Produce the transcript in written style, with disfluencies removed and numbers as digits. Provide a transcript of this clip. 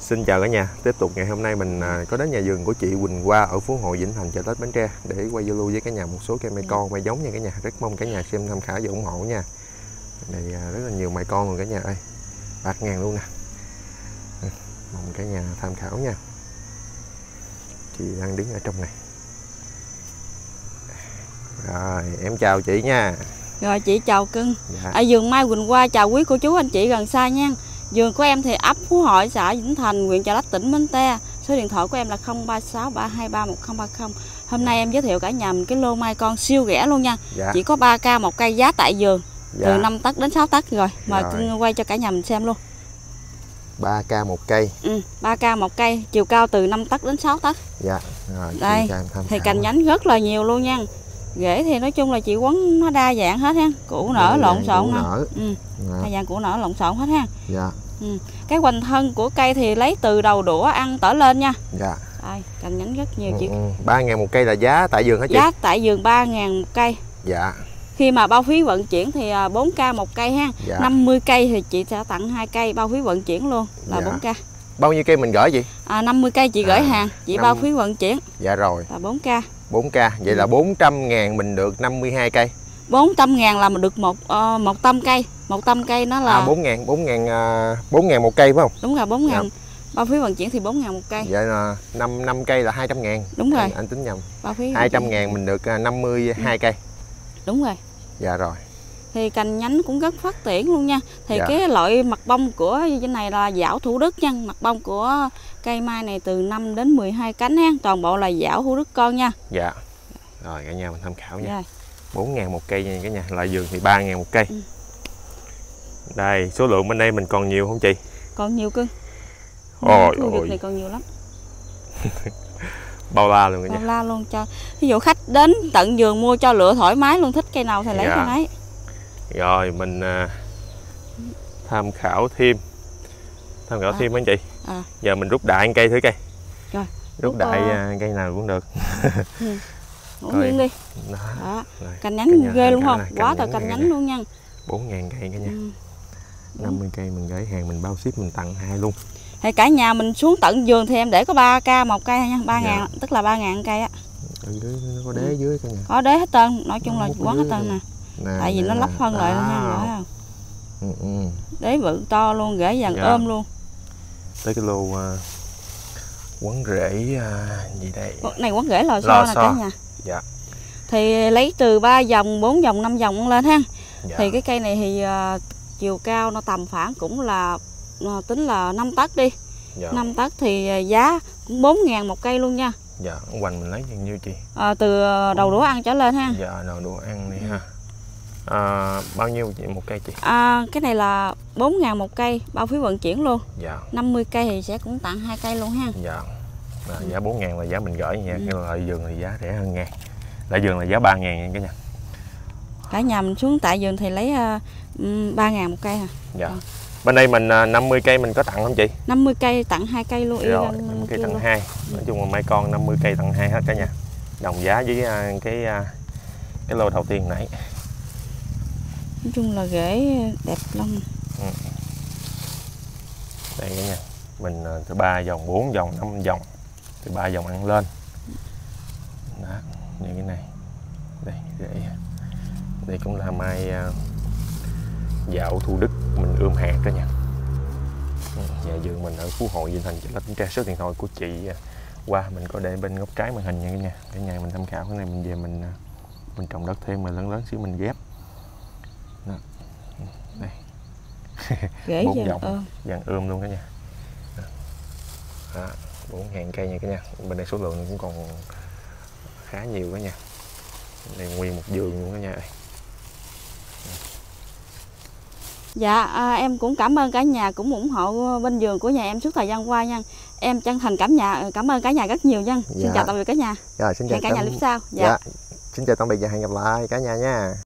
Xin chào cả nhà, tiếp tục ngày hôm nay mình có đến nhà vườn của chị Quỳnh Hoa ở Phú Hội, Vĩnh Thành, chợ Tết Bến Tre để quay giao lưu với cả nhà một số cây mai con, mai giống nha cả nhà. Rất mong cả nhà xem tham khảo và ủng hộ nha. Này rất là nhiều mai con luôn cả nhà ơi, bạc ngàn luôn nè. Mong cả nhà tham khảo nha. Chị đang đứng ở trong này. Rồi, em chào chị nha. Rồi chị chào cưng. Dạ. Ở vườn mai Quỳnh Hoa chào quý cô chú anh chị gần xa nha. Vườn của em thì ấp Phú Hội, xã Vĩnh Thành, huyện Chợ Lách, tỉnh Bến Tre. Số điện thoại của em là 036 323 1030. Hôm nay em giới thiệu cả nhà mình cái lô mai con siêu rẻ luôn nha. Dạ. Chỉ có 3k một cây, giá tại vườn. Dạ. Từ 5 tấc đến 6 tấc rồi. Mời Rồi. cưng quay cho cả nhà mình xem luôn. 3k một cây. 3k một cây, chiều cao từ 5 tấc đến 6 tấc. Dạ. Rồi, đây thì cành nhánh rất là nhiều luôn nha. Rễ thì nói chung là chị quấn nó đa dạng hết ha, củ nở lộn xộn ha. Đa dạng củ nở lộn xộn hết ha. Dạ. Cái hoành thân của cây thì lấy từ đầu đũa ăn trở lên nha. Dạ. Đây, cành nhánh rất nhiều chị. 3.000 một cây là giá tại vườn hả chị? Giá tại vườn 3.000 một cây. Dạ. Khi mà bao phí vận chuyển thì 4k một cây ha. Dạ. 50 cây thì chị sẽ tặng 2 cây bao phí vận chuyển luôn là Dạ. 4k. Bao nhiêu cây mình gửi chị? 50 cây chị gửi hàng, chị bao phí vận chuyển. Dạ rồi. Là 4k. 4k, vậy là 400.000 mình được 52 cây. 400.000 là mình được một tâm cây. Một tâm cây nó là 4.000 một cây phải không? Đúng rồi, 4.000. Dạ. Bao phí vận chuyển thì 4.000 một cây. Vậy là 5 cây là 200.000. Đúng rồi. Anh tính nhầm. Bao phí 200.000 mình được 52 cây. Đúng rồi. Dạ rồi. Thì cành nhánh cũng rất phát triển luôn nha. Thì Dạ. cái loại mặt bông của cái này là dảo Thủ Đức nha. Mặt bông của cây mai này từ 5 đến 12 cánh ha. Toàn bộ là dảo Thủ Đức con nha. Dạ. Rồi cả nhà mình tham khảo nha. Rồi. 4.000 một cây nha cả nhà. Lại vườn thì 3.000 một cây. Đây, số lượng bên đây mình còn nhiều không chị? Còn nhiều cưng. Ôi khu vực ôi. này còn nhiều lắm. Bao la luôn cả Bao nhà. la luôn cho. Ví dụ khách đến tận vườn mua cho lựa thoải mái luôn, thích cây nào thì lấy Dạ. cây nấy. Rồi mình tham khảo thêm thêm anh chị. Giờ mình rút đại cây thử cây. Rồi. Rút đại cây nào cũng được. Ngẫu nhiên đi. Đó. Cành nhánh Cả nhà ghê luôn không? này, Quá trời cành nhánh luôn nha. 4.000 cây cả nhà. 50 cây mình gửi hàng, mình bao ship, mình tặng 2 luôn. Thì cả nhà mình xuống tận vườn thì em để có 3k một cây nha, 3.000 Dạ. tức là 3.000 cây á. Dưới nó có đế dưới cả nhà. Có đế hết trơn, nói chung là quán hết trơn nè. Tại vì nó lắp phân lại luôn nha, rõ không? Đế bự to luôn, rễ vàng ôm luôn. Tới cái lô quấn rễ gì đây? Này quấn rễ lò xo nè cả nhà. Dạ. Thì lấy từ 3 vòng, 4 vòng, 5 vòng lên ha. Dạ. Thì cái cây này thì chiều cao nó tầm khoảng cũng là tính là 5 tấc đi. Dạ. 5 tấc thì giá cũng 4.000 một cây luôn nha. Dạ, hoành mình lấy bao nhiêu chị? Từ đầu đũa ăn trở lên ha. Dạ, đầu đũa ăn đi ha. Bao nhiêu chị một cây chị? Cái này là 4.000 một cây, bao phí vận chuyển luôn. Dạ. 50 cây thì sẽ cũng tặng 2 cây luôn ha. Dạ. Giá 4.000 là giá mình gửi nha, cái lại vườn thì giá rẻ hơn ngàn. Lại vườn là giá 3.000 nha cả nhà. Cả nhà mình xuống tại vườn thì lấy 3.000 một cây hả? Dạ. Bên đây mình 50 cây mình có tặng không chị? 50 cây tặng 2 cây luôn. Rồi, 50 cây tặng 2. Nói chung là mai con 50 cây tặng 2 hết cả nhà. Đồng giá với cái lô đầu tiên nãy. Nói chung là rễ đẹp lắm. Đây cả nhà. Mình từ 3 vòng, 4 vòng, 5 vòng. Từ 3 vòng ăn lên. Đó, như cái này. Đây, rễ. Đây cũng là mai dạo Thủ Đức, mình ươm hạt cả nhà. Nhà vườn mình ở Phú Hội, Vĩnh Thành, Chợ Lách, Bến Tre. Số điện thoại của chị Hoa mình có để bên góc trái màn hình nha cả nhà. Cả nhà mình tham khảo cái này, mình về mình trồng đất thêm, mình lớn xíu mình ghép. Đó. Đây. Rễ 4 vòng vàng ươm luôn cả nhà. Đó, 4.000 cây nha cả nhà. Bên đây số lượng cũng còn khá nhiều cả nhà. Đây nguyên một vườn luôn cả nhà ơi. Dạ, em cũng cảm ơn cả nhà cũng ủng hộ bên vườn của nhà em suốt thời gian qua nha. Em chân thành cảm ơn cả nhà rất nhiều nha. Xin chào tạm biệt cả nhà. Rồi, xin chào cả nhà clip sau. Dạ. Xin chào tạm biệt và hẹn gặp lại cả nhà nha.